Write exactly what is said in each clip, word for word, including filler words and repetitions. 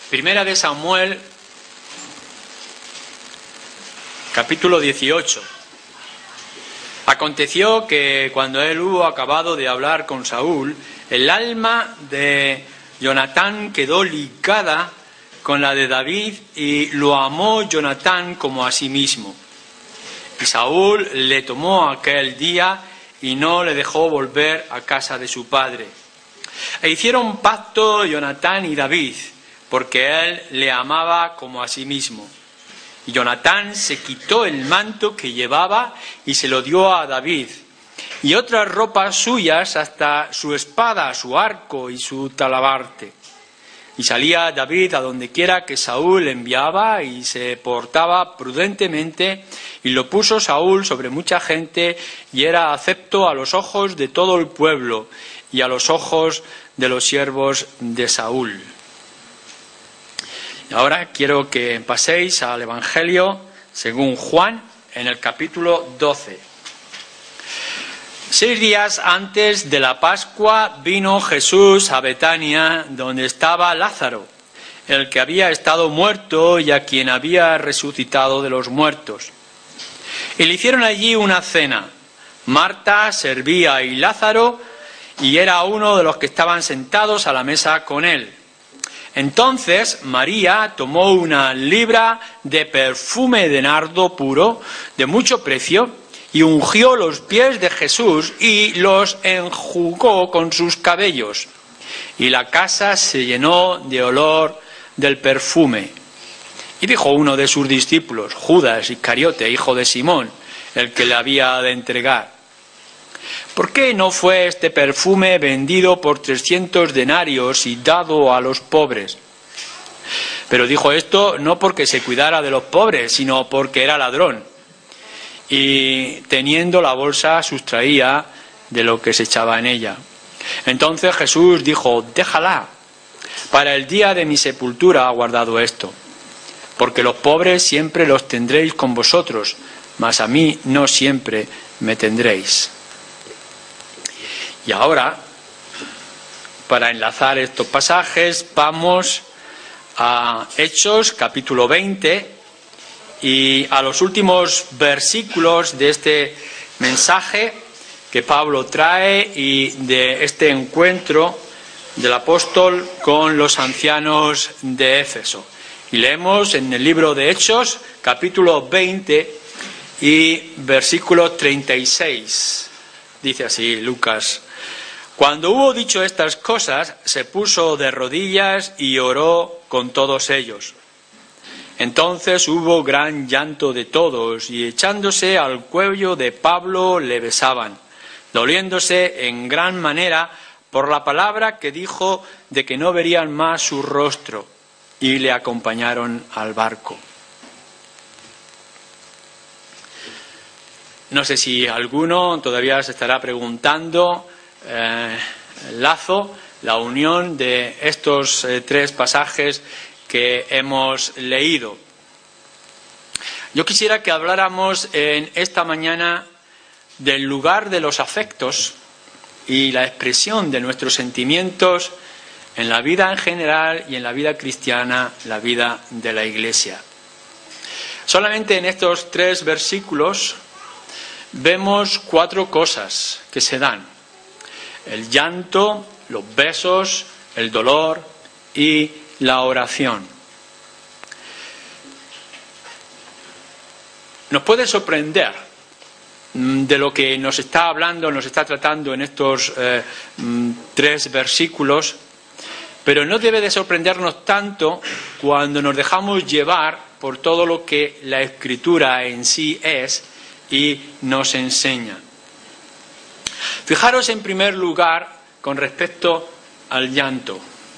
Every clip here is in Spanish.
Primera de Samuel, capítulo dieciocho. Aconteció que cuando él hubo acabado de hablar con Saúl, el alma de Jonatán quedó ligada con la de David y lo amó Jonatán como a sí mismo. Y Saúl le tomó aquel día y no le dejó volver a casa de su padre. E hicieron pacto Jonatán y David, porque él le amaba como a sí mismo. Y Jonatán se quitó el manto que llevaba y se lo dio a David, y otras ropas suyas, hasta su espada, su arco y su talabarte. Y salía David a donde quiera que Saúl enviaba, y se portaba prudentemente, y lo puso Saúl sobre mucha gente, y era acepto a los ojos de todo el pueblo, y a los ojos de los siervos de Saúl. Y ahora quiero que paséis al Evangelio según Juan, en el capítulo doce. Seis días antes de la Pascua vino Jesús a Betania, donde estaba Lázaro, el que había estado muerto y a quien había resucitado de los muertos. Y le hicieron allí una cena. Marta servía y Lázaro, y era uno de los que estaban sentados a la mesa con él. Entonces María tomó una libra de perfume de nardo puro, de mucho precio, y ungió los pies de Jesús y los enjugó con sus cabellos. Y la casa se llenó de olor del perfume. Y dijo uno de sus discípulos, Judas Iscariote, hijo de Simón, el que le había de entregar: ¿por qué no fue este perfume vendido por trescientos denarios y dado a los pobres? Pero dijo esto no porque se cuidara de los pobres, sino porque era ladrón. Y teniendo la bolsa sustraía de lo que se echaba en ella. Entonces Jesús dijo: déjala, para el día de mi sepultura ha guardado esto. Porque los pobres siempre los tendréis con vosotros, mas a mí no siempre me tendréis. Y ahora, para enlazar estos pasajes, vamos a Hechos, capítulo veinte, y a los últimos versículos de este mensaje que Pablo trae y de este encuentro del apóstol con los ancianos de Éfeso. Y leemos en el libro de Hechos, capítulo veinte y versículo treinta y seis. Dice así Lucas: cuando hubo dicho estas cosas, se puso de rodillas y oró con todos ellos. Entonces hubo gran llanto de todos, y echándose al cuello de Pablo le besaban, doliéndose en gran manera por la palabra que dijo de que no verían más su rostro, y le acompañaron al barco. No sé si alguno todavía se estará preguntando eh, el lazo, la unión de estos eh, tres pasajes que hemos leído. Yo quisiera que habláramos en esta mañana del lugar de los afectos y la expresión de nuestros sentimientos en la vida en general y en la vida cristiana, la vida de la Iglesia. Solamente en estos tres versículos vemos cuatro cosas que se dan: el llanto, los besos, el dolor y la oración. Nos puede sorprender de lo que nos está hablando, nos está tratando en estos eh, tres versículos, pero no debe de sorprendernos tanto cuando nos dejamos llevar por todo lo que la Escritura en sí es y nos enseña. Fijaros en primer lugar con respecto al llanto.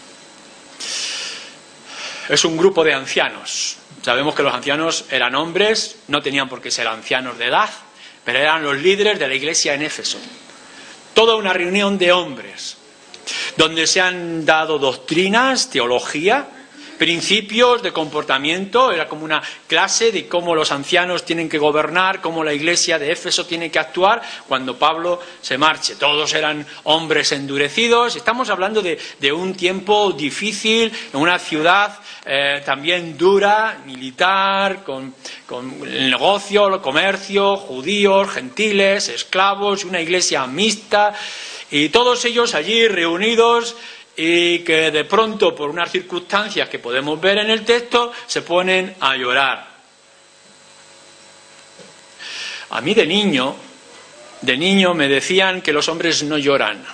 Es un grupo de ancianos. Sabemos que los ancianos eran hombres, no tenían por qué ser ancianos de edad, pero eran los líderes de la iglesia en Éfeso. Toda una reunión de hombres, donde se han dado doctrinas, teología, principios de comportamiento. Era como una clase de cómo los ancianos tienen que gobernar, cómo la iglesia de Éfeso tiene que actuar cuando Pablo se marche. Todos eran hombres endurecidos. Estamos hablando de, de un tiempo difícil, en una ciudad eh, también dura, militar, con, con el negocio, el comercio, judíos, gentiles, esclavos, una iglesia mixta, y todos ellos allí reunidos, y que de pronto, por unas circunstancias que podemos ver en el texto, se ponen a llorar. A mí de niño, de niño me decían que los hombres no lloran,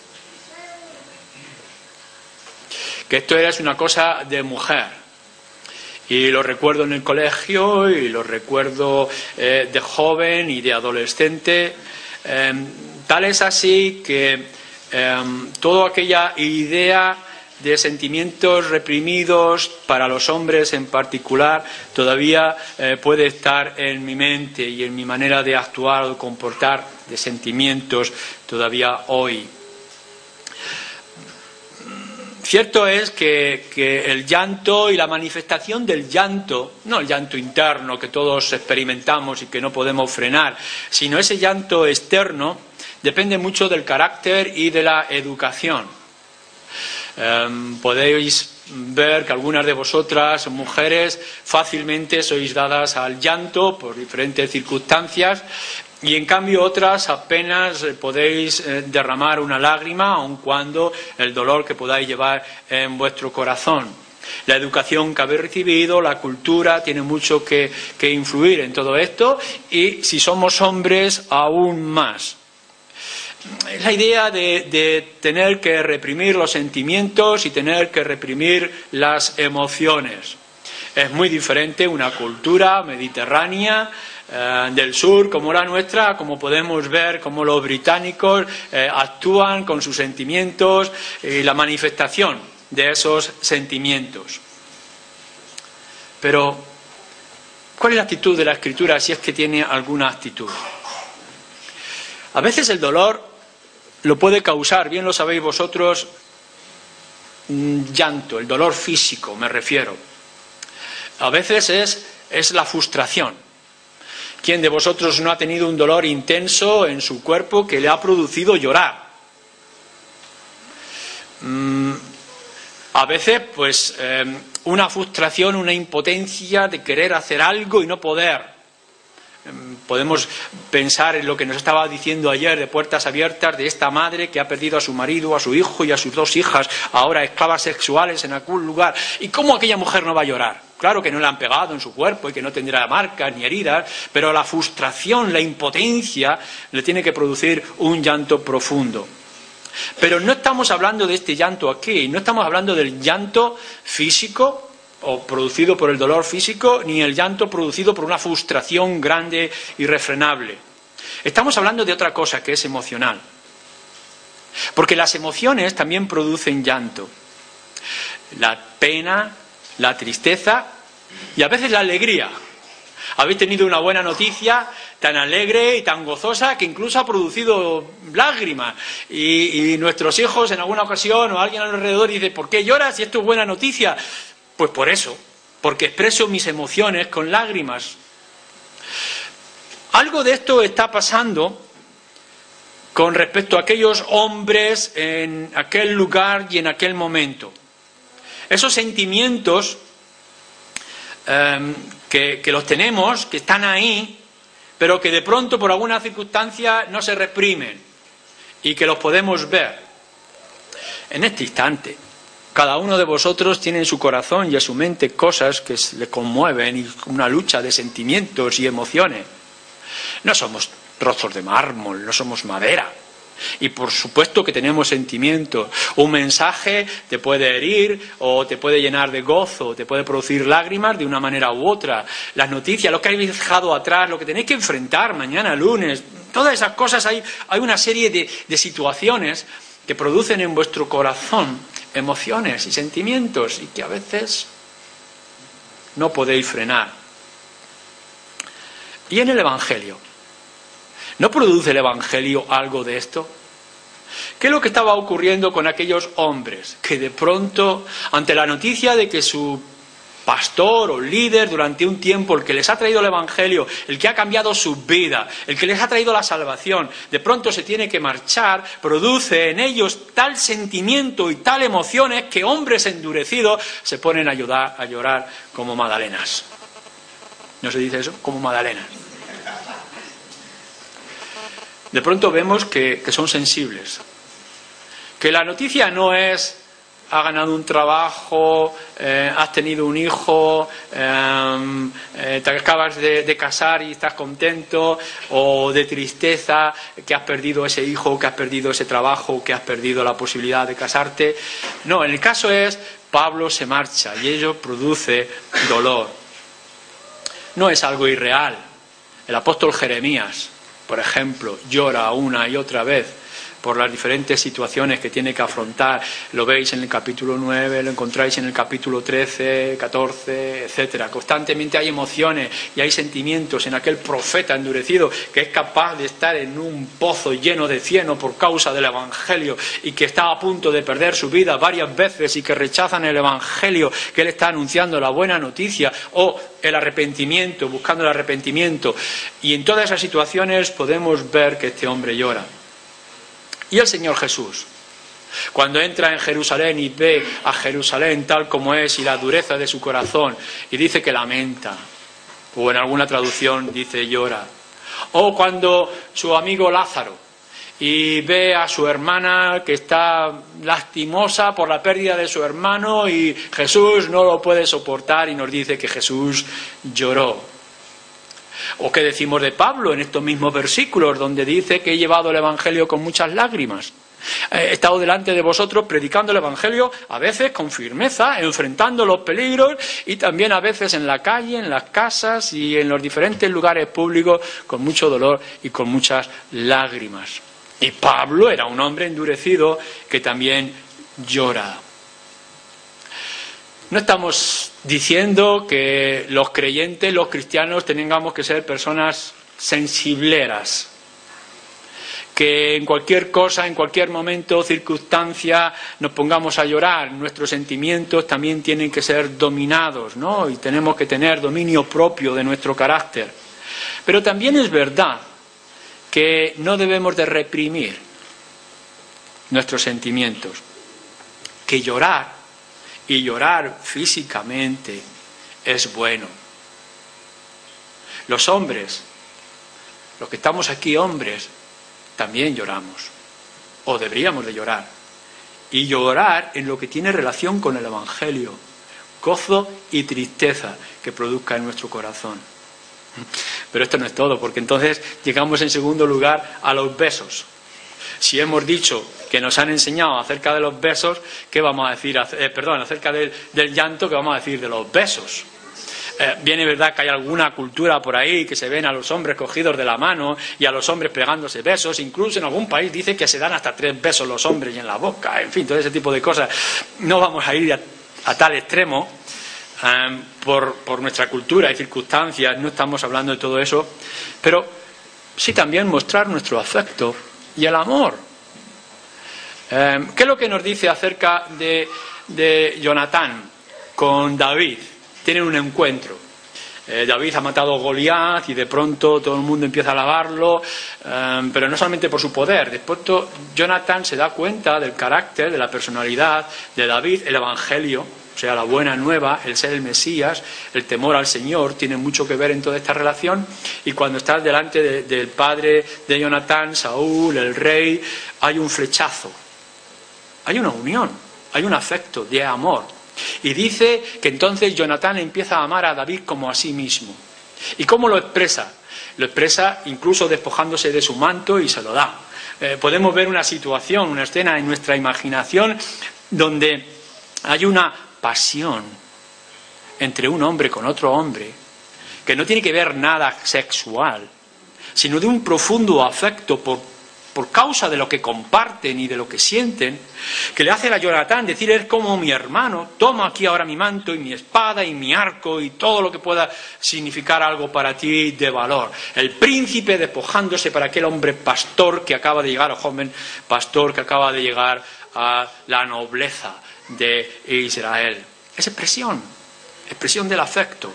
que esto era una cosa de mujer. Y lo recuerdo en el colegio, y lo recuerdo eh, de joven y de adolescente. Eh, tal es así que eh, toda aquella idea de sentimientos reprimidos para los hombres en particular todavía eh, puede estar en mi mente y en mi manera de actuar o de comportar, de sentimientos todavía hoy. Cierto es que, que el llanto y la manifestación del llanto, no el llanto interno que todos experimentamos y que no podemos frenar, sino ese llanto externo, depende mucho del carácter y de la educación. Eh, podéis ver que algunas de vosotras, mujeres, fácilmente sois dadas al llanto por diferentes circunstancias, y en cambio otras apenas podéis eh, derramar una lágrima, aun cuando el dolor que podáis llevar en vuestro corazón. La educación que habéis recibido, la cultura, tiene mucho que, que influir en todo esto, y si somos hombres, aún más. Es la idea de, de tener que reprimir los sentimientos y tener que reprimir las emociones. Es muy diferente una cultura mediterránea eh, del sur como la nuestra, como podemos ver cómo los británicos eh, actúan con sus sentimientos y la manifestación de esos sentimientos. Pero, ¿cuál es la actitud de la Escritura, si es que tiene alguna actitud? A veces el dolor lo puede causar, bien lo sabéis vosotros, un llanto, el dolor físico me refiero. A veces es, es la frustración. ¿Quién de vosotros no ha tenido un dolor intenso en su cuerpo que le ha producido llorar? Mm, a veces, pues, eh, una frustración, una impotencia de querer hacer algo y no poder. Podemos pensar en lo que nos estaba diciendo ayer de Puertas Abiertas, de esta madre que ha perdido a su marido, a su hijo y a sus dos hijas, ahora esclavas sexuales en algún lugar. ¿Y cómo aquella mujer no va a llorar? Claro que no le han pegado en su cuerpo y que no tendrá marcas ni heridas, pero la frustración, la impotencia, le tiene que producir un llanto profundo. Pero no estamos hablando de este llanto aquí, no estamos hablando del llanto físico o producido por el dolor físico, ni el llanto producido por una frustración grande, irrefrenable. Estamos hablando de otra cosa, que es emocional. Porque las emociones también producen llanto. La pena, la tristeza y a veces la alegría. Habéis tenido una buena noticia tan alegre y tan gozosa que incluso ha producido lágrimas. Y, y nuestros hijos en alguna ocasión o alguien alrededor dice: ¿por qué lloras si esto es buena noticia? Pues por eso, porque expreso mis emociones con lágrimas. Algo de esto está pasando con respecto a aquellos hombres en aquel lugar y en aquel momento. Esos sentimientos eh, que, que los tenemos, que están ahí, pero que de pronto por alguna circunstancia no se reprimen y que los podemos ver en este instante. Cada uno de vosotros tiene en su corazón y en su mente cosas que le conmueven y una lucha de sentimientos y emociones. No somos trozos de mármol, no somos madera. Y por supuesto que tenemos sentimientos. Un mensaje te puede herir o te puede llenar de gozo, te puede producir lágrimas de una manera u otra. Las noticias, lo que habéis dejado atrás, lo que tenéis que enfrentar mañana lunes, todas esas cosas, hay, hay una serie de, de situaciones que producen en vuestro corazón emociones y sentimientos y que a veces no podéis frenar. ¿Y en el Evangelio? ¿No produce el Evangelio algo de esto? ¿Qué es lo que estaba ocurriendo con aquellos hombres que de pronto, ante la noticia de que su pastor o líder durante un tiempo, el que les ha traído el Evangelio, el que ha cambiado su vida, el que les ha traído la salvación, de pronto se tiene que marchar, produce en ellos tal sentimiento y tal emociones que hombres endurecidos se ponen a, ayudar, a llorar como magdalenas. ¿No se dice eso? Como magdalenas. De pronto vemos que, que son sensibles, que la noticia no es has ganado un trabajo, eh, has tenido un hijo, eh, eh, te acabas de, de casar y estás contento, o de tristeza que has perdido ese hijo, que has perdido ese trabajo, que has perdido la posibilidad de casarte. No, en el caso es, Pablo se marcha y ello produce dolor. No es algo irreal. El apóstol Jeremías, por ejemplo, llora una y otra vez por las diferentes situaciones que tiene que afrontar. Lo veis en el capítulo nueve, lo encontráis en el capítulo trece, catorce, etcétera. Constantemente hay emociones y hay sentimientos en aquel profeta endurecido que es capaz de estar en un pozo lleno de cieno por causa del Evangelio y que está a punto de perder su vida varias veces y que rechazan el Evangelio, que él está anunciando la buena noticia o el arrepentimiento, buscando el arrepentimiento. Y en todas esas situaciones podemos ver que este hombre llora. Y el Señor Jesús, cuando entra en Jerusalén y ve a Jerusalén tal como es y la dureza de su corazón y dice que lamenta, o en alguna traducción dice llora, o cuando su amigo Lázaro y ve a su hermana que está lastimosa por la pérdida de su hermano y Jesús no lo puede soportar y nos dice que Jesús lloró. ¿O qué decimos de Pablo en estos mismos versículos donde dice que he llevado el Evangelio con muchas lágrimas? He estado delante de vosotros predicando el Evangelio, a veces con firmeza, enfrentando los peligros y también a veces en la calle, en las casas y en los diferentes lugares públicos con mucho dolor y con muchas lágrimas. Y Pablo era un hombre endurecido que también llora. No estamos diciendo que los creyentes, los cristianos, tengamos que ser personas sensibleras, que en cualquier cosa, en cualquier momento, circunstancia, nos pongamos a llorar. Nuestros sentimientos también tienen que ser dominados, ¿no? Y tenemos que tener dominio propio de nuestro carácter. Pero también es verdad que no debemos de reprimir nuestros sentimientos, que llorar y llorar físicamente es bueno. Los hombres, los que estamos aquí hombres, también lloramos, o deberíamos de llorar. Y llorar en lo que tiene relación con el Evangelio, gozo y tristeza que produzca en nuestro corazón. Pero esto no es todo, porque entonces llegamos en segundo lugar a los besos. Si hemos dicho que nos han enseñado acerca de los besos, ¿qué vamos a decir? Eh, perdón, acerca del, del llanto, ¿qué vamos a decir de los besos? Eh, bien es verdad que hay alguna cultura por ahí que se ven a los hombres cogidos de la mano y a los hombres pegándose besos. Incluso en algún país dice que se dan hasta tres besos los hombres y en la boca. En fin, todo ese tipo de cosas. No vamos a ir a, a tal extremo eh, por, por nuestra cultura y circunstancias. No estamos hablando de todo eso. Pero sí también mostrar nuestro afecto y el amor. Eh, ¿Qué es lo que nos dice acerca de, de Jonatán con David? Tienen un encuentro. Eh, David ha matado a Goliat y de pronto todo el mundo empieza a alabarlo, eh, pero no solamente por su poder. Después Jonatán se da cuenta del carácter, de la personalidad de David, el Evangelio, o sea, la buena nueva, el ser el Mesías, el temor al Señor, tiene mucho que ver en toda esta relación. Y cuando estás delante de, del padre de Jonatán, Saúl, el rey, hay un flechazo, hay una unión, hay un afecto de amor. Y dice que entonces Jonatán empieza a amar a David como a sí mismo. ¿Y cómo lo expresa? Lo expresa incluso despojándose de su manto y se lo da. Eh, podemos ver una situación, una escena en nuestra imaginación donde hay una pasión entre un hombre con otro hombre que no tiene que ver nada sexual, sino de un profundo afecto por, por causa de lo que comparten y de lo que sienten, que le hace a Jonatán decir: es como mi hermano, toma aquí ahora mi manto y mi espada y mi arco y todo lo que pueda significar algo para ti de valor. El príncipe despojándose para aquel hombre pastor que acaba de llegar, o joven pastor que acaba de llegar a la nobleza de Israel. Es expresión, expresión del afecto.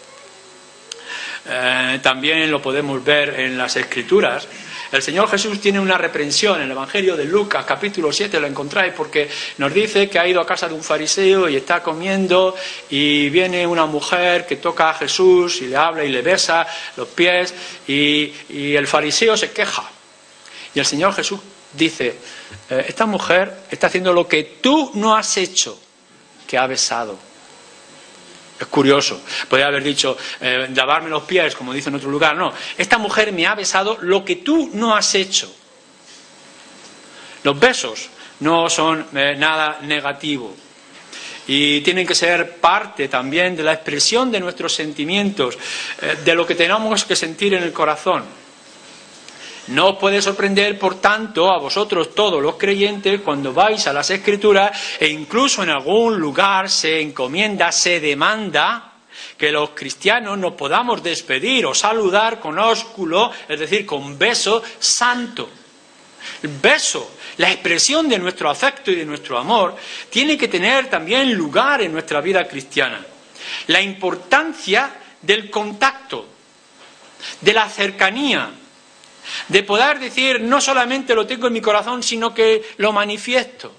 Eh, también lo podemos ver en las Escrituras. El Señor Jesús tiene una reprensión en el Evangelio de Lucas, capítulo siete, lo encontráis, porque nos dice que ha ido a casa de un fariseo y está comiendo y viene una mujer que toca a Jesús y le habla y le besa los pies y, y el fariseo se queja. Y el Señor Jesús dice, eh, esta mujer está haciendo lo que tú no has hecho, que ha besado. Es curioso, podría haber dicho, eh, lavarme los pies, como dice en otro lugar. No, esta mujer me ha besado lo que tú no has hecho. Los besos no son eh, nada negativo y tienen que ser parte también de la expresión de nuestros sentimientos, eh, de lo que tenemos que sentir en el corazón. No os puede sorprender, por tanto, a vosotros todos los creyentes, cuando vais a las Escrituras, e incluso en algún lugar se encomienda, se demanda, que los cristianos nos podamos despedir o saludar con ósculo, es decir, con beso santo. El beso, la expresión de nuestro afecto y de nuestro amor, tiene que tener también lugar en nuestra vida cristiana. La importancia del contacto, de la cercanía, de poder decir, no solamente lo tengo en mi corazón, sino que lo manifiesto.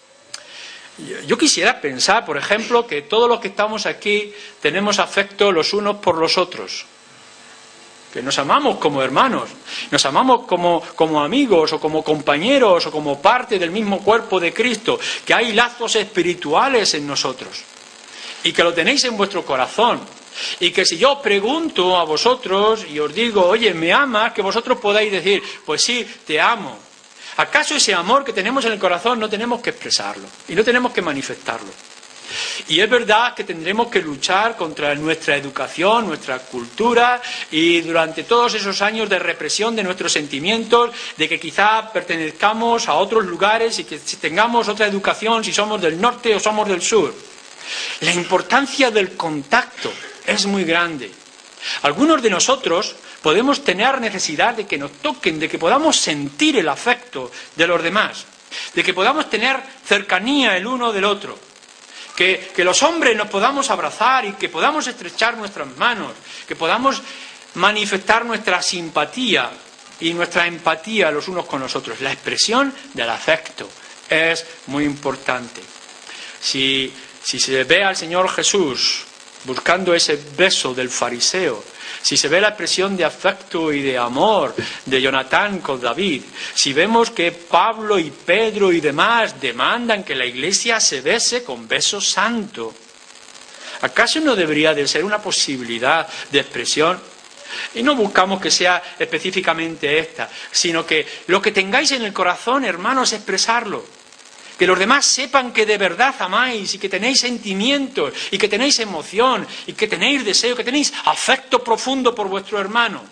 Yo quisiera pensar, por ejemplo, que todos los que estamos aquí tenemos afecto los unos por los otros, que nos amamos como hermanos, nos amamos como, como amigos o como compañeros o como parte del mismo cuerpo de Cristo, que hay lazos espirituales en nosotros y que lo tenéis en vuestro corazón. Y que si yo os pregunto a vosotros y os digo, oye, ¿me amas?, que vosotros podáis decir, pues sí, te amo. ¿Acaso ese amor que tenemos en el corazón no tenemos que expresarlo y no tenemos que manifestarlo? Y es verdad que tendremos que luchar contra nuestra educación, nuestra cultura y durante todos esos años de represión de nuestros sentimientos, de que quizá pertenezcamos a otros lugares y que tengamos otra educación si somos del norte o somos del sur. La importancia del contacto es muy grande. Algunos de nosotros podemos tener necesidad de que nos toquen, de que podamos sentir el afecto de los demás, de que podamos tener cercanía el uno del otro, que, que los hombres nos podamos abrazar y que podamos estrechar nuestras manos, que podamos manifestar nuestra simpatía y nuestra empatía los unos con los otros. La expresión del afecto es muy importante. Si, si se ve al Señor Jesús buscando ese beso del fariseo, si se ve la expresión de afecto y de amor de Jonatán con David, si vemos que Pablo y Pedro y demás demandan que la Iglesia se bese con beso santo, ¿acaso no debería de ser una posibilidad de expresión? Y no buscamos que sea específicamente esta, sino que lo que tengáis en el corazón, hermanos, expresarlo. Que los demás sepan que de verdad amáis y que tenéis sentimientos y que tenéis emoción y que tenéis deseo, que tenéis afecto profundo por vuestro hermano.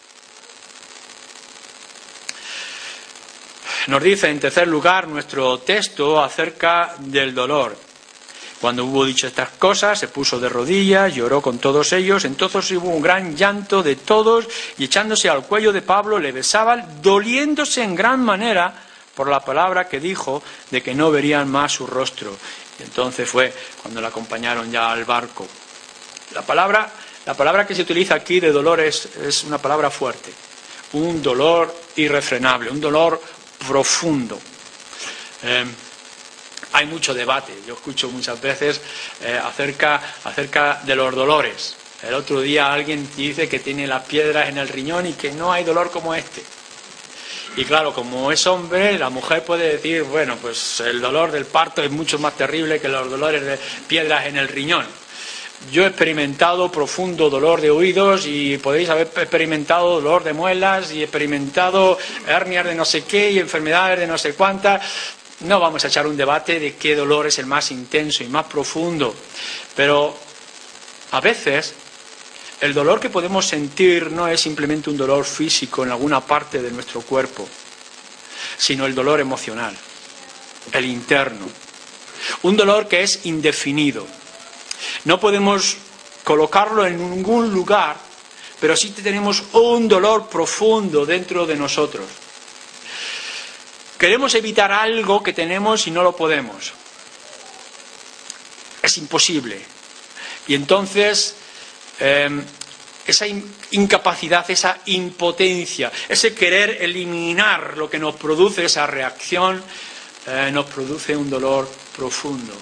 Nos dice en tercer lugar nuestro texto acerca del dolor. Cuando hubo dicho estas cosas, se puso de rodillas, lloró con todos ellos, entonces hubo un gran llanto de todos y echándose al cuello de Pablo le besaban, doliéndose en gran manera por la palabra que dijo de que no verían más su rostro. Y entonces fue cuando le acompañaron ya al barco. La palabra, la palabra que se utiliza aquí de dolor es, es una palabra fuerte. Un dolor irrefrenable, un dolor profundo. Eh, hay mucho debate, yo escucho muchas veces eh, acerca, acerca de los dolores. El otro día alguien dice que tiene las piedras en el riñón y que no hay dolor como este. Y claro, como es hombre, la mujer puede decir, bueno, pues el dolor del parto es mucho más terrible que los dolores de piedras en el riñón. Yo he experimentado profundo dolor de oídos y podéis haber experimentado dolor de muelas y he experimentado hernias de no sé qué y enfermedades de no sé cuántas. No vamos a echar un debate de qué dolor es el más intenso y más profundo, pero a veces el dolor que podemos sentir no es simplemente un dolor físico en alguna parte de nuestro cuerpo, sino el dolor emocional, el interno. Un dolor que es indefinido. No podemos colocarlo en ningún lugar, pero sí tenemos un dolor profundo dentro de nosotros. Queremos evitar algo que tenemos y no lo podemos. Es imposible. Y entonces, eh, esa incapacidad, esa impotencia, ese querer eliminar lo que nos produce esa reacción, eh, nos produce un dolor profundo.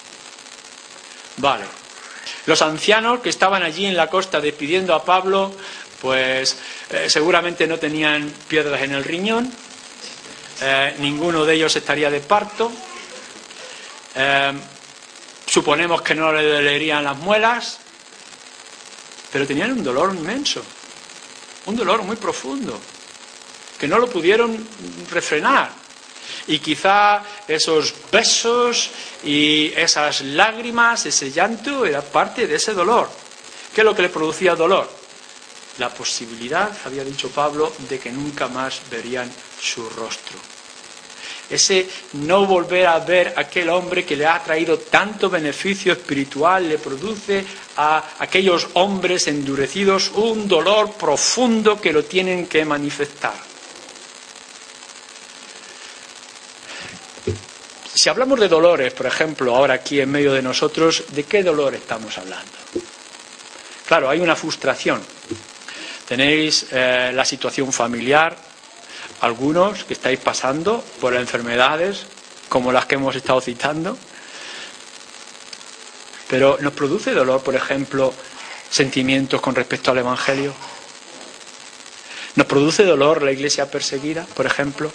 Vale. Los ancianos que estaban allí en la costa despidiendo a Pablo, pues eh, seguramente no tenían piedras en el riñón, eh, ninguno de ellos estaría de parto, eh, suponemos que no le dolerían las muelas, pero tenían un dolor inmenso, un dolor muy profundo, que no lo pudieron refrenar. Y quizá esos besos y esas lágrimas, ese llanto, era parte de ese dolor. ¿Qué es lo que le producía dolor? La posibilidad, había dicho Pablo, de que nunca más verían su rostro. Ese no volver a ver a aquel hombre que le ha traído tanto beneficio espiritual, le produce a aquellos hombres endurecidos un dolor profundo que lo tienen que manifestar. Si hablamos de dolores, por ejemplo, ahora aquí en medio de nosotros, ¿de qué dolor estamos hablando? Claro, hay una frustración. Tenéis eh, la situación familiar, algunos que estáis pasando por enfermedades como las que hemos estado citando, pero ¿nos produce dolor, por ejemplo, sentimientos con respecto al Evangelio? ¿Nos produce dolor la iglesia perseguida, por ejemplo?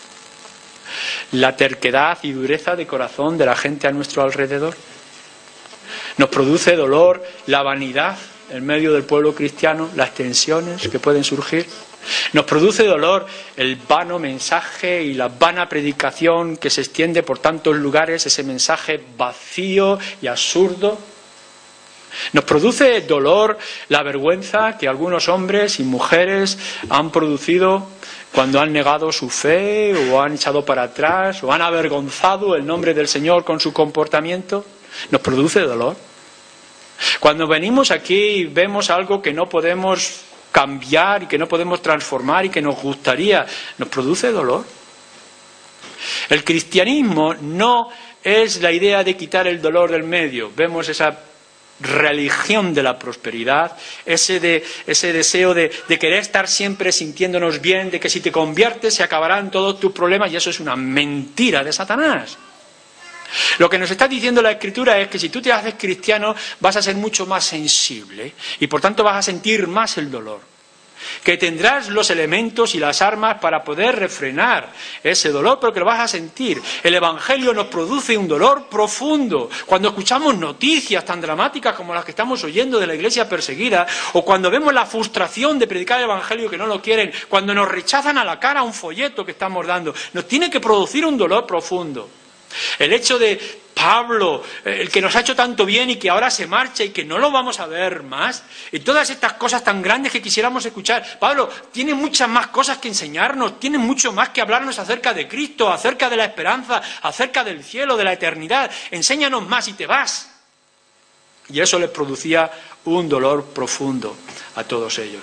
La terquedad y dureza de corazón de la gente a nuestro alrededor. Nos produce dolor la vanidad en medio del pueblo cristiano, las tensiones que pueden surgir. Nos produce dolor el vano mensaje y la vana predicación que se extiende por tantos lugares, ese mensaje vacío y absurdo. Nos produce dolor la vergüenza que algunos hombres y mujeres han producido cuando han negado su fe o han echado para atrás o han avergonzado el nombre del Señor con su comportamiento. Nos produce dolor. Cuando venimos aquí y vemos algo que no podemos cambiar y que no podemos transformar y que nos gustaría, nos produce dolor. El cristianismo no es la idea de quitar el dolor del medio. Vemos esa religión de la prosperidad, ese, de, ese deseo de, de querer estar siempre sintiéndonos bien, de que si te conviertes se acabarán todos tus problemas, y eso es una mentira de Satanás. Lo que nos está diciendo la Escritura es que si tú te haces cristiano vas a ser mucho más sensible y por tanto vas a sentir más el dolor, que tendrás los elementos y las armas para poder refrenar ese dolor, pero que lo vas a sentir. El Evangelio nos produce un dolor profundo. Cuando escuchamos noticias tan dramáticas como las que estamos oyendo de la iglesia perseguida, o cuando vemos la frustración de predicar el Evangelio que no lo quieren, cuando nos rechazan a la cara un folleto que estamos dando, nos tiene que producir un dolor profundo. El hecho de Pablo, el que nos ha hecho tanto bien y que ahora se marcha y que no lo vamos a ver más, y todas estas cosas tan grandes que quisiéramos escuchar. Pablo tiene muchas más cosas que enseñarnos, tiene mucho más que hablarnos acerca de Cristo, acerca de la esperanza, acerca del cielo, de la eternidad. Enséñanos más y te vas. Y eso les producía un dolor profundo a todos ellos.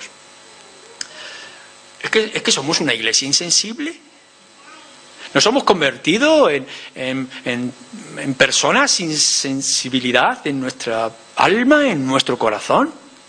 ¿Es que, es que somos una iglesia insensible? ¿Nos hemos convertido en, en, en, en personas sin sensibilidad en nuestra alma, en nuestro corazón?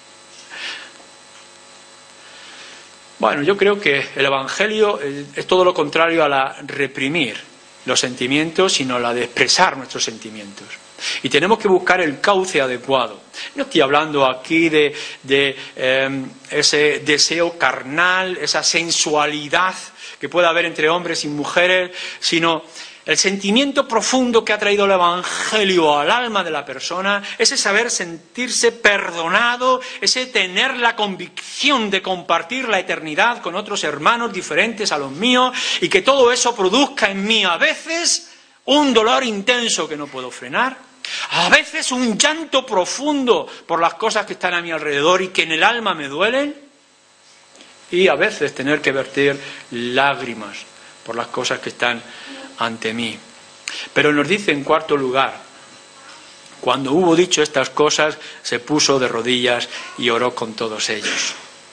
Bueno, yo creo que el Evangelio es todo lo contrario a la reprimir los sentimientos, sino la de expresar nuestros sentimientos. Y tenemos que buscar el cauce adecuado. No estoy hablando aquí de, de eh, ese deseo carnal, esa sensualidad que pueda haber entre hombres y mujeres, sino el sentimiento profundo que ha traído el Evangelio al alma de la persona, ese saber sentirse perdonado, ese tener la convicción de compartir la eternidad con otros hermanos diferentes a los míos, y que todo eso produzca en mí a veces un dolor intenso que no puedo frenar, a veces un llanto profundo por las cosas que están a mi alrededor y que en el alma me duelen, y a veces tener que verter lágrimas por las cosas que están ante mí. Pero nos dice en cuarto lugar, cuando hubo dicho estas cosas, se puso de rodillas y oró con todos ellos.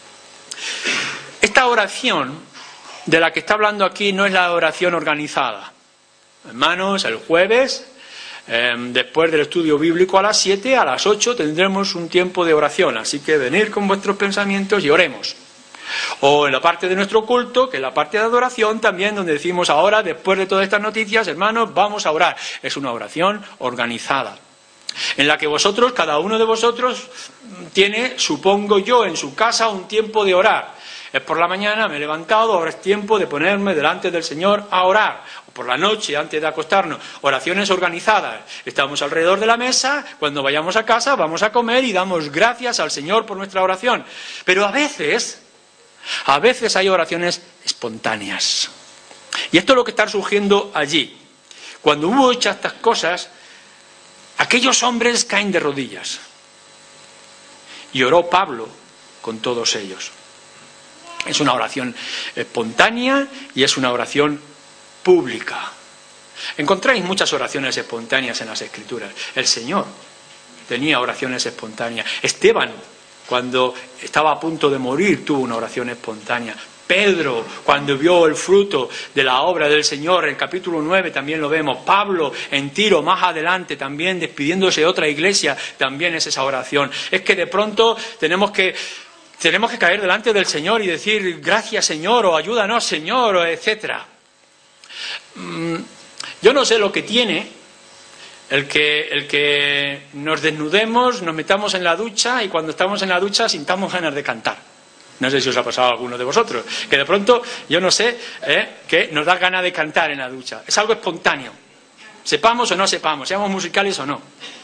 Esta oración de la que está hablando aquí no es la oración organizada. Hermanos, el jueves Eh, después del estudio bíblico a las siete, a las ocho tendremos un tiempo de oración, así que venid con vuestros pensamientos y oremos. O en la parte de nuestro culto, que es la parte de adoración también, donde decimos ahora, después de todas estas noticias, hermanos, vamos a orar. Es una oración organizada, en la que vosotros, cada uno de vosotros, tiene, supongo yo, en su casa un tiempo de orar. Es por la mañana, me he levantado, ahora es tiempo de ponerme delante del Señor a orar. O por la noche, antes de acostarnos, oraciones organizadas. Estamos alrededor de la mesa, cuando vayamos a casa vamos a comer y damos gracias al Señor por nuestra oración. Pero a veces... A veces hay oraciones espontáneas. Y esto es lo que está surgiendo allí. Cuando hubo hechas estas cosas, aquellos hombres caen de rodillas. Y oró Pablo con todos ellos. Es una oración espontánea y es una oración pública. Encontráis muchas oraciones espontáneas en las Escrituras. El Señor tenía oraciones espontáneas. Esteban, cuando estaba a punto de morir, tuvo una oración espontánea. Pedro, cuando vio el fruto de la obra del Señor, en el capítulo nueve también lo vemos. Pablo, en Tiro, más adelante, también despidiéndose de otra iglesia, también es esa oración. Es que de pronto tenemos que, tenemos que caer delante del Señor y decir, gracias Señor, o ayúdanos Señor, etcétera. Yo no sé lo que tiene El que, el que nos desnudemos, nos metamos en la ducha y cuando estamos en la ducha sintamos ganas de cantar. No sé si os ha pasado a alguno de vosotros, que de pronto, yo no sé, ¿eh? que nos da ganas de cantar en la ducha. Es algo espontáneo. Sepamos o no sepamos, seamos musicales o no.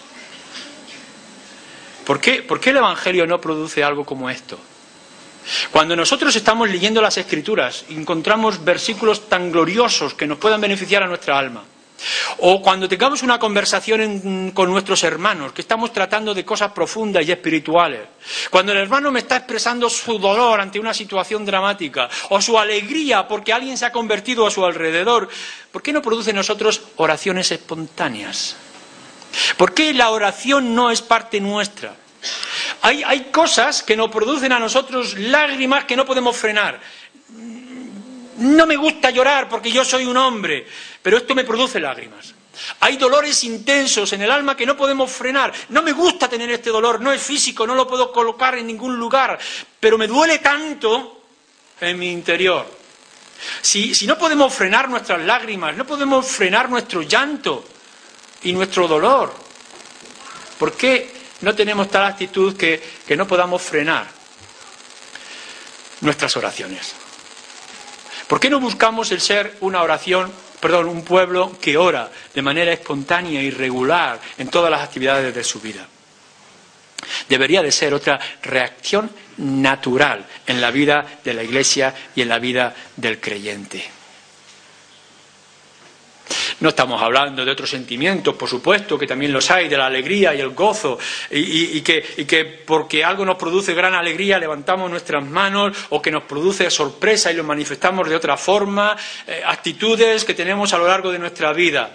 ¿Por qué, ¿Por qué el Evangelio no produce algo como esto? Cuando nosotros estamos leyendo las Escrituras, encontramos versículos tan gloriosos que nos puedan beneficiar a nuestra alma. O cuando tengamos una conversación en, con nuestros hermanos, que estamos tratando de cosas profundas y espirituales. Cuando el hermano me está expresando su dolor ante una situación dramática, o su alegría porque alguien se ha convertido a su alrededor, ¿por qué no produce en nosotros oraciones espontáneas? ¿Por qué la oración no es parte nuestra? Hay, hay cosas que nos producen a nosotros lágrimas que no podemos frenar. No me gusta llorar porque yo soy un hombre, pero esto me produce lágrimas. Hay dolores intensos en el alma que no podemos frenar. No me gusta tener este dolor, no es físico, no lo puedo colocar en ningún lugar, pero me duele tanto en mi interior. Si, si no podemos frenar nuestras lágrimas, no podemos frenar nuestro llanto y nuestro dolor, ¿por qué no tenemos tal actitud que, que no podamos frenar nuestras oraciones? ¿Por qué no buscamos el ser una oración, perdón, un pueblo que ora de manera espontánea y regular en todas las actividades de su vida? Debería de ser otra reacción natural en la vida de la Iglesia y en la vida del creyente. No estamos hablando de otros sentimientos, por supuesto, que también los hay, de la alegría y el gozo, y, y, y, que, y que porque algo nos produce gran alegría levantamos nuestras manos, o que nos produce sorpresa y lo manifestamos de otra forma, eh, actitudes que tenemos a lo largo de nuestra vida.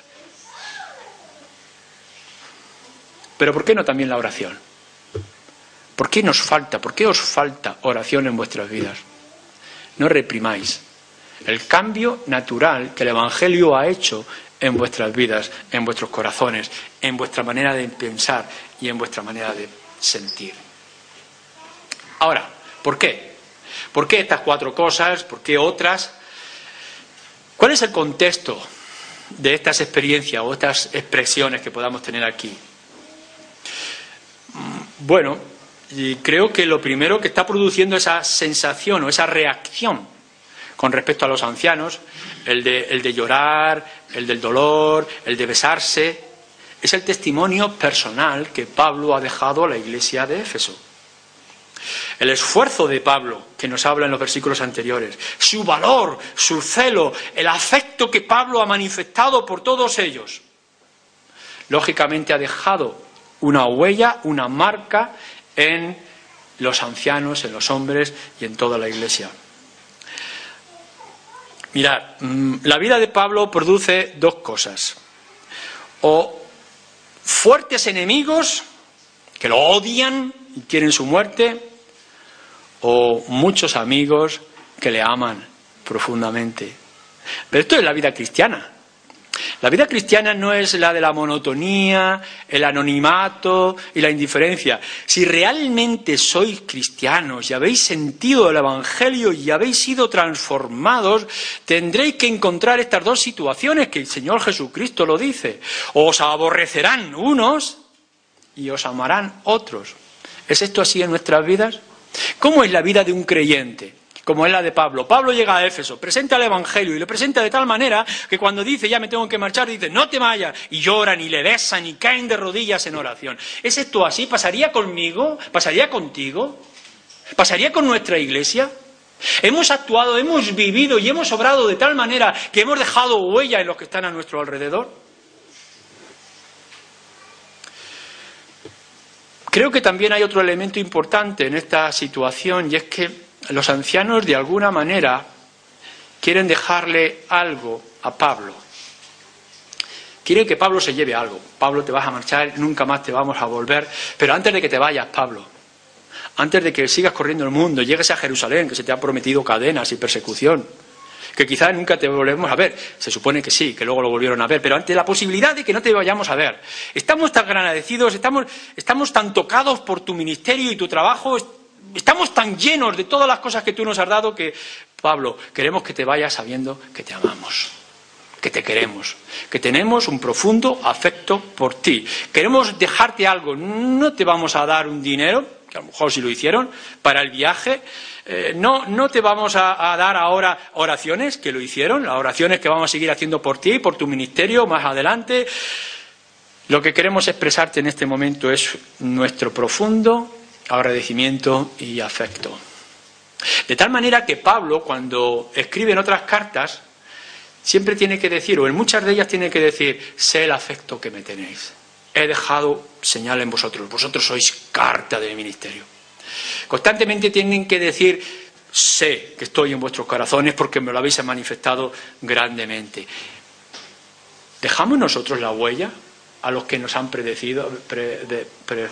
Pero ¿por qué no también la oración? ¿Por qué nos falta, por qué os falta oración en vuestras vidas? No reprimáis el cambio natural que el Evangelio ha hecho en vuestras vidas, en vuestros corazones, en vuestra manera de pensar y en vuestra manera de sentir. Ahora, ¿por qué? ¿Por qué estas cuatro cosas? ¿Por qué otras? ¿Cuál es el contexto de estas experiencias o estas expresiones que podamos tener aquí? Bueno, y creo que lo primero que está produciendo esa sensación o esa reacción con respecto a los ancianos, el de, el de llorar, el del dolor, el de besarse, es el testimonio personal que Pablo ha dejado a la iglesia de Éfeso. El esfuerzo de Pablo, que nos habla en los versículos anteriores, su valor, su celo, el afecto que Pablo ha manifestado por todos ellos, lógicamente ha dejado una huella, una marca en los ancianos, en los hombres y en toda la iglesia. Mirad, la vida de Pablo produce dos cosas. O fuertes enemigos que lo odian y quieren su muerte, o muchos amigos que le aman profundamente. Pero esto es la vida cristiana. La vida cristiana no es la de la monotonía, el anonimato y la indiferencia. Si realmente sois cristianos y habéis sentido el Evangelio y habéis sido transformados, tendréis que encontrar estas dos situaciones que el Señor Jesucristo lo dice. Os aborrecerán unos y os amarán otros. ¿Es esto así en nuestras vidas? ¿Cómo es la vida de un creyente? Como es la de Pablo. Pablo llega a Éfeso, presenta el Evangelio y lo presenta de tal manera que cuando dice ya me tengo que marchar, dice no te vayas, y lloran y le besan y caen de rodillas en oración. ¿Es esto así? ¿Pasaría conmigo? ¿Pasaría contigo? ¿Pasaría con nuestra iglesia? Hemos actuado, hemos vivido y hemos obrado de tal manera que hemos dejado huella en los que están a nuestro alrededor. Creo que también hay otro elemento importante en esta situación, y es que los ancianos de alguna manera quieren dejarle algo a Pablo. Quieren que Pablo se lleve algo. Pablo, te vas a marchar, nunca más te vamos a volver. Pero antes de que te vayas, Pablo, antes de que sigas corriendo el mundo, llegues a Jerusalén, que se te ha prometido cadenas y persecución, que quizás nunca te volvemos a ver. Se supone que sí, que luego lo volvieron a ver, pero ante la posibilidad de que no te vayamos a ver. Estamos tan agradecidos, estamos, estamos tan tocados por tu ministerio y tu trabajo. Estamos tan llenos de todas las cosas que tú nos has dado que, Pablo, queremos que te vayas sabiendo que te amamos, que te queremos, que tenemos un profundo afecto por ti. Queremos dejarte algo, no te vamos a dar un dinero, que a lo mejor sí lo hicieron, para el viaje, eh, no, no te vamos a, a dar ahora oraciones, que lo hicieron, las oraciones que vamos a seguir haciendo por ti, por tu ministerio, más adelante. Lo que queremos expresarte en este momento es nuestro profundo agradecimiento y afecto. De tal manera que Pablo, cuando escribe en otras cartas, siempre tiene que decir, o en muchas de ellas tiene que decir, sé el afecto que me tenéis. He dejado señal en vosotros, vosotros sois carta de mi ministerio. Constantemente tienen que decir, sé que estoy en vuestros corazones porque me lo habéis manifestado grandemente. ¿Dejamos nosotros la huella a los que nos han predecido, pre, de, pre,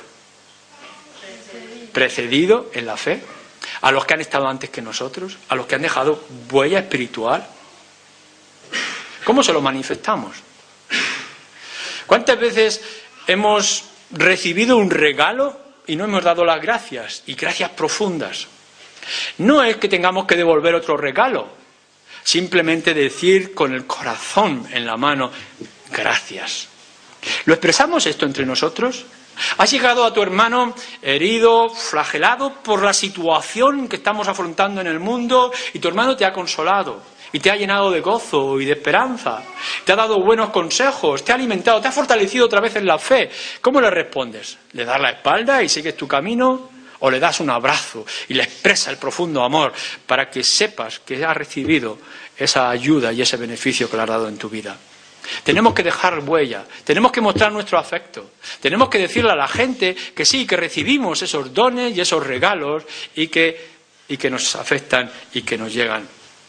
precedido en la fe, a los que han estado antes que nosotros, a los que han dejado huella espiritual? ¿Cómo se lo manifestamos? ¿Cuántas veces hemos recibido un regalo y no hemos dado las gracias, y gracias profundas? No es que tengamos que devolver otro regalo, simplemente decir con el corazón en la mano, gracias. ¿Lo expresamos esto entre nosotros? ¿Has llegado a tu hermano herido, flagelado por la situación que estamos afrontando en el mundo y tu hermano te ha consolado y te ha llenado de gozo y de esperanza, te ha dado buenos consejos, te ha alimentado, te ha fortalecido otra vez en la fe? ¿Cómo le respondes? ¿Le das la espalda y sigues tu camino? ¿O le das un abrazo y le expresas el profundo amor para que sepas que has recibido esa ayuda y ese beneficio que le has dado en tu vida? Tenemos que dejar huella, tenemos que mostrar nuestro afecto, tenemos que decirle a la gente que sí, que recibimos esos dones y esos regalos y que, y que nos afectan y que nos llegan.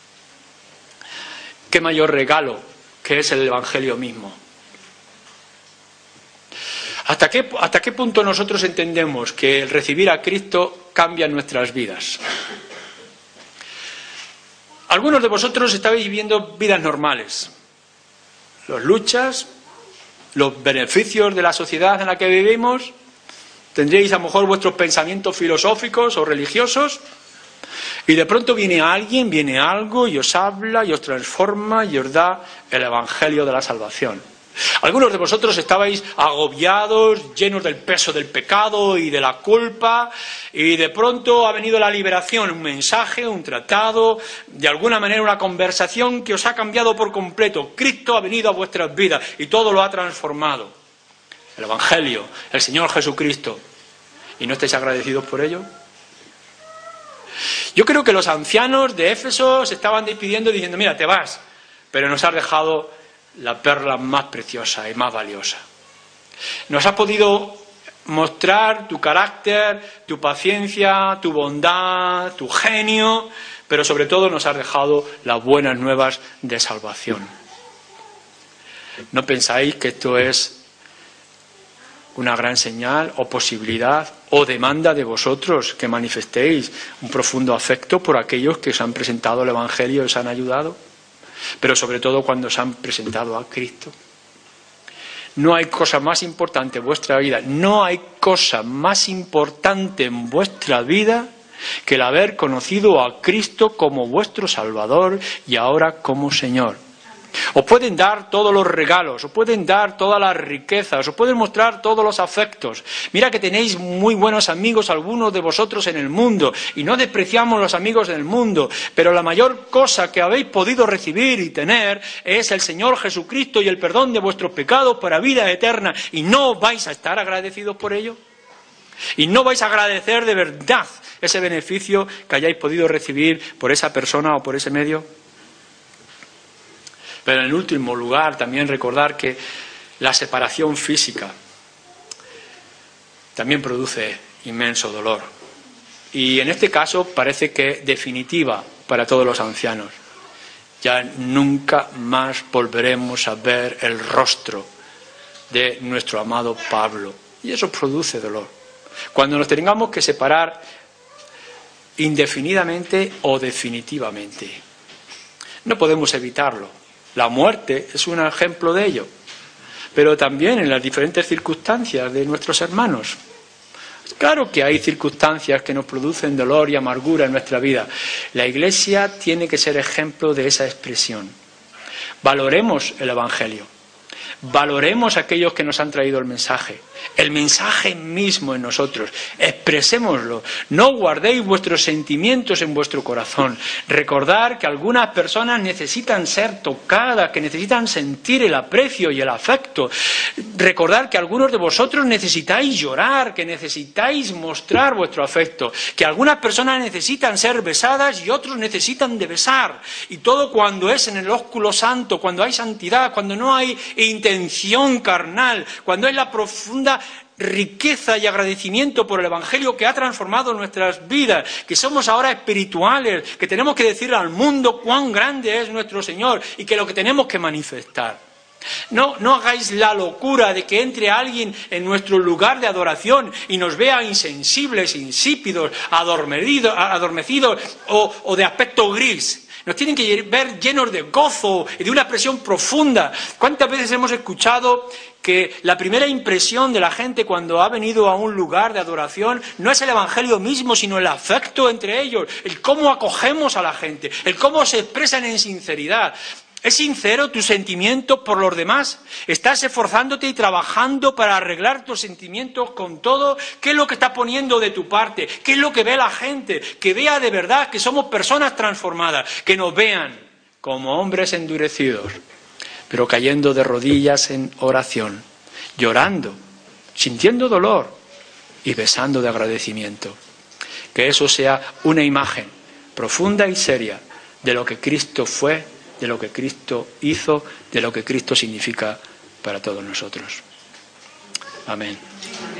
¿Qué mayor regalo que es el Evangelio mismo? ¿Hasta qué, hasta qué punto nosotros entendemos que el recibir a Cristo cambia nuestras vidas? Algunos de vosotros estabais viviendo vidas normales. Las luchas, los beneficios de la sociedad en la que vivimos, tendréis a lo mejor vuestros pensamientos filosóficos o religiosos, y de pronto viene alguien, viene algo y os habla y os transforma y os da el Evangelio de la salvación. Algunos de vosotros estabais agobiados, llenos del peso del pecado y de la culpa, y de pronto ha venido la liberación, un mensaje, un tratado, de alguna manera una conversación que os ha cambiado por completo. Cristo ha venido a vuestras vidas y todo lo ha transformado. El Evangelio, el Señor Jesucristo. ¿Y no estáis agradecidos por ello? Yo creo que los ancianos de Éfeso se estaban despidiendo diciendo, mira, te vas, pero nos has dejado la perla más preciosa y más valiosa. Nos has podido mostrar tu carácter, tu paciencia, tu bondad, tu genio, pero sobre todo nos has dejado las buenas nuevas de salvación. ¿No pensáis que esto es una gran señal o posibilidad o demanda de vosotros que manifestéis un profundo afecto por aquellos que os han presentado el Evangelio y os han ayudado? Pero sobre todo cuando os han presentado a Cristo. No hay cosa más importante en vuestra vida, no hay cosa más importante en vuestra vida que el haber conocido a Cristo como vuestro Salvador y ahora como Señor. Os pueden dar todos los regalos, os pueden dar todas las riquezas, os pueden mostrar todos los afectos. Mira que tenéis muy buenos amigos algunos de vosotros en el mundo, y no despreciamos los amigos del mundo, pero la mayor cosa que habéis podido recibir y tener es el Señor Jesucristo y el perdón de vuestros pecados para vida eterna. ¿Y no vais a estar agradecidos por ello? ¿Y no vais a agradecer de verdad ese beneficio que hayáis podido recibir por esa persona o por ese medio? Pero en último lugar, también recordar que la separación física también produce inmenso dolor. Y en este caso parece que definitiva para todos los ancianos. Ya nunca más volveremos a ver el rostro de nuestro amado Pablo. Y eso produce dolor. Cuando nos tengamos que separar indefinidamente o definitivamente. No podemos evitarlo. La muerte es un ejemplo de ello, pero también en las diferentes circunstancias de nuestros hermanos. Claro que hay circunstancias que nos producen dolor y amargura en nuestra vida. La Iglesia tiene que ser ejemplo de esa expresión. Valoremos el Evangelio, valoremos a aquellos que nos han traído el mensaje, el mensaje mismo en nosotros, expresémoslo, no guardéis vuestros sentimientos en vuestro corazón. Recordad que algunas personas necesitan ser tocadas, que necesitan sentir el aprecio y el afecto. Recordad que algunos de vosotros necesitáis llorar, que necesitáis mostrar vuestro afecto, que algunas personas necesitan ser besadas y otros necesitan de besar. Y todo cuando es en el ósculo santo, cuando hay santidad, cuando no hay intención carnal, cuando es la profunda riqueza y agradecimiento por el Evangelio que ha transformado nuestras vidas, que somos ahora espirituales, que tenemos que decirle al mundo cuán grande es nuestro Señor y que lo que tenemos que manifestar. No, no hagáis la locura de que entre alguien en nuestro lugar de adoración y nos vea insensibles, insípidos, adormecidos, adormecidos o, o de aspecto gris. Nos tienen que ver llenos de gozo y de una expresión profunda. ¿Cuántas veces hemos escuchado que la primera impresión de la gente cuando ha venido a un lugar de adoración no es el Evangelio mismo, sino el afecto entre ellos, el cómo acogemos a la gente, el cómo se expresan en sinceridad? ¿Es sincero tu sentimiento por los demás? ¿Estás esforzándote y trabajando para arreglar tus sentimientos con todo? ¿Qué es lo que estás poniendo de tu parte? ¿Qué es lo que ve la gente? Que vea de verdad que somos personas transformadas, que nos vean como hombres endurecidos, pero cayendo de rodillas en oración, llorando, sintiendo dolor y besando de agradecimiento. Que eso sea una imagen profunda y seria de lo que Cristo fue, de lo que Cristo hizo, de lo que Cristo significa para todos nosotros. Amén.